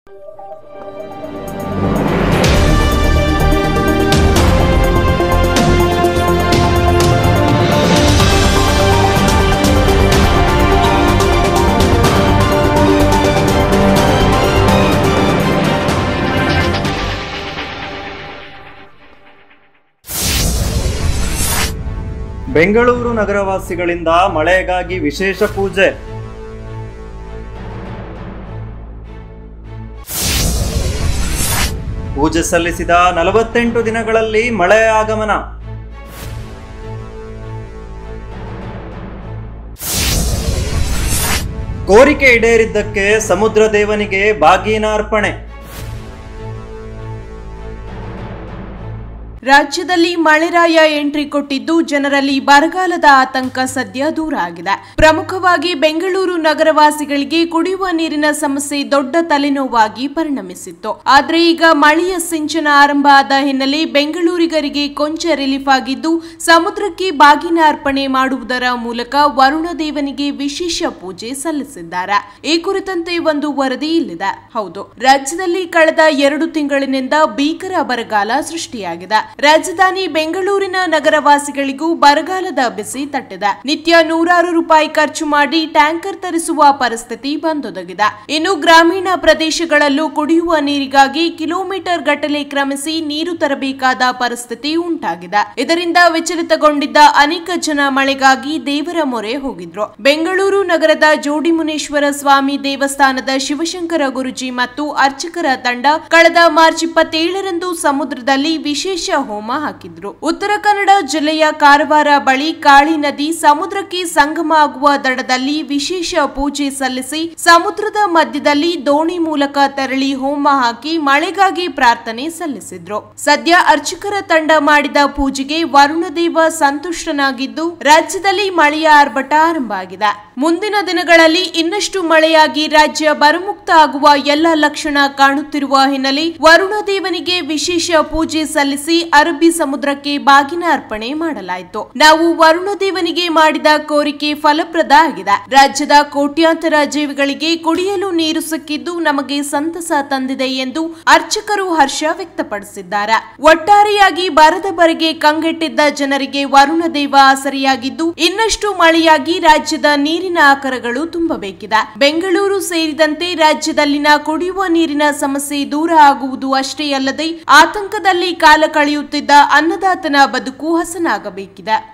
ಬೆಂಗಳೂರು ನಗರವಾಸಿಗಳಿಂದ ಮಳೆಗಾಗಿ ವಿಶೇಷ ಪೂಜೆ. ಪೂಜೆ ಸಲ್ಲಿಸಿದ 48 ದಿನಗಳಲ್ಲಿ ಮಳೆ ಆಗಮನ. ಕೋರಿಕೆ ಈಡೇರಿದ್ದಕ್ಕೆ ಸಮುದ್ರ ದೇವನಿಗೆ ಬಾಗಿನ ಅರ್ಪಣೆ. ರಾಜ್ಯದಲ್ಲಿ ಮಳೆರಾಯ ಎಂಟ್ರಿ ಕೊಟ್ಟಿದ್ದು ಜನರಲ್ಲಿ ಬರಗಾಲದ ಆತಂಕ ಸದ್ಯ ದೂರ ಆಗಿದೆ. ಪ್ರಮುಖವಾಗಿ ಬೆಂಗಳೂರು ನಗರವಾಸಿಗಳಿಗೆ ಕುಡಿಯುವ ನೀರಿನ ಸಮಸ್ಯೆ ದೊಡ್ಡ ತಲೆನೋವಾಗಿ ಪರಿಣಮಿಸಿತ್ತು. ಆದರೆ ಈಗ ಮಳೆಯ ಸಿಂಚನ ಆರಂಭ ಆದ ಹಿನ್ನೆಲೆ ಬೆಂಗಳೂರಿಗರಿಗೆ ಕೊಂಚ ರಿಲೀಫ್ ಆಗಿದ್ದು, ಸಮುದ್ರಕ್ಕೆ ಬಾಗಿನ ಅರ್ಪಣೆ ಮಾಡುವುದರ ಮೂಲಕ ವರುಣ ದೇವನಿಗೆ ವಿಶೇಷ ಪೂಜೆ ಸಲ್ಲಿಸಿದ್ದಾರೆ. ಈ ಕುರಿತಂತೆ ಒಂದು ವರದಿ ಇಲ್ಲಿದೆ. ಹೌದು, ರಾಜ್ಯದಲ್ಲಿ ಕಳೆದ 2 ತಿಂಗಳಿನಿಂದ ಭೀಕರ ಬರಗಾಲ ಸೃಷ್ಟಿಯಾಗಿದೆ. ರಾಜಧಾನಿ ಬೆಂಗಳೂರಿನ ನಗರವಾಸಿಗಳಿಗೂ ಬರಗಾಲದ ಬಿಸಿ ತಟ್ಟಿದೆ. ನಿತ್ಯ ನೂರಾರು ರೂಪಾಯಿ ಖರ್ಚು ಮಾಡಿ ಟ್ಯಾಂಕರ್ ತರಿಸುವ ಪರಿಸ್ಥಿತಿ ಬಂದೊದಗಿದೆ. ಇನ್ನು ಗ್ರಾಮೀಣ ಪ್ರದೇಶಗಳಲ್ಲೂ ಕುಡಿಯುವ ನೀರಿಗಾಗಿ ಕಿಲೋಮೀಟರ್ ಗಟ್ಟಲೆ ಕ್ರಮಿಸಿ ನೀರು ತರಬೇಕಾದ ಪರಿಸ್ಥಿತಿ ಉಂಟಾಗಿದೆ. ಇದರಿಂದ ವಿಚಲಿತಗೊಂಡಿದ್ದ ಅನೇಕ ಜನ ಮಳೆಗಾಗಿ ದೇವರ ಮೊರೆ ಹೋಗಿದ್ರು. ಬೆಂಗಳೂರು ನಗರದ ಜೋಡಿಮುನೇಶ್ವರ ಸ್ವಾಮಿ ದೇವಸ್ಥಾನದ ಶಿವಶಂಕರ ಗುರುಜಿ ಮತ್ತು ಅರ್ಚಕರ ತಂಡ ಕಳೆದ ಮಾರ್ಚ್ 27ರಂದು ಸಮುದ್ರದಲ್ಲಿ ವಿಶೇಷ ಹೋಮ ಹಾಕಿದ್ರು. ಉತ್ತರ ಕನ್ನಡ ಜಿಲ್ಲೆಯ ಕಾರವಾರ ಬಳಿ ಕಾಳಿ ನದಿ ಸಮುದ್ರಕ್ಕೆ ಸಂಗಮ ಆಗುವ ದಡದಲ್ಲಿ ವಿಶೇಷ ಪೂಜೆ ಸಲ್ಲಿಸಿ ಸಮುದ್ರದ ಮಧ್ಯದಲ್ಲಿ ದೋಣಿ ಮೂಲಕ ತೆರಳಿ ಹೋಮ ಹಾಕಿ ಮಳೆಗಾಗಿ ಪ್ರಾರ್ಥನೆ ಸಲ್ಲಿಸಿದ್ರು. ಸದ್ಯ ಅರ್ಚಕರ ತಂಡ ಮಾಡಿದ ಪೂಜೆಗೆ ವರುಣದೇವ ಸಂತುಷ್ಟನಾಗಿದ್ದು ರಾಜ್ಯದಲ್ಲಿ ಮಳೆಯ ಆರ್ಭಟ ಆರಂಭ ಆಗಿದೆ. ಮುಂದಿನ ದಿನಗಳಲ್ಲಿ ಇನ್ನಷ್ಟು ಮಳೆಯಾಗಿ ರಾಜ್ಯ ಬರಮುಕ್ತ ಆಗುವ ಎಲ್ಲ ಲಕ್ಷಣ ಕಾಣುತ್ತಿರುವ ಹಿನ್ನೆಲೆ ವರುಣ ದೇವನಿಗೆ ವಿಶೇಷ ಪೂಜೆ ಸಲ್ಲಿಸಿ ಅರಬ್ಬಿ ಸಮುದ್ರಕ್ಕೆ ಬಾಗಿನ ಅರ್ಪಣೆ ಮಾಡಲಾಯಿತು. ನಾವು ವರುಣ ದೇವನಿಗೆ ಮಾಡಿದ ಕೋರಿಕೆ ಫಲಪ್ರದ ಆಗಿದೆ. ರಾಜ್ಯದ ಕೋಟ್ಯಾಂತರ ಜೀವಿಗಳಿಗೆ ಕುಡಿಯಲು ನೀರು ಸಿಕ್ಕಿದ್ದು ನಮಗೆ ಸಂತಸ ತಂದಿದೆ ಎಂದು ಅರ್ಚಕರು ಹರ್ಷ ವ್ಯಕ್ತಪಡಿಸಿದ್ದಾರೆ. ಒಟ್ಟಾರೆಯಾಗಿ ಬರದ ಬರೆಗೆ ಕಂಗೆಟ್ಟಿದ್ದ ಜನರಿಗೆ ವರುಣ ದೇವ ಆಸರೆಯಾಗಿದ್ದು ಇನ್ನಷ್ಟು ಮಳೆಯಾಗಿ ರಾಜ್ಯದ ನೀರಿನ ಆಕರಗಳು ತುಂಬಬೇಕಿದೆ. ಬೆಂಗಳೂರು ಸೇರಿದಂತೆ ರಾಜ್ಯದಲ್ಲಿನ ಕುಡಿಯುವ ನೀರಿನ ಸಮಸ್ಯೆ ದೂರ ಆಗುವುದು ಅಷ್ಟೇ ಅಲ್ಲದೆ ಆತಂಕದಲ್ಲಿ ಕಾಲ ಕಳೆಯುತ್ತಿದ್ದ ಅನ್ನದಾತನ ಬದುಕು ಹಸನಾಗಬೇಕಿದೆ.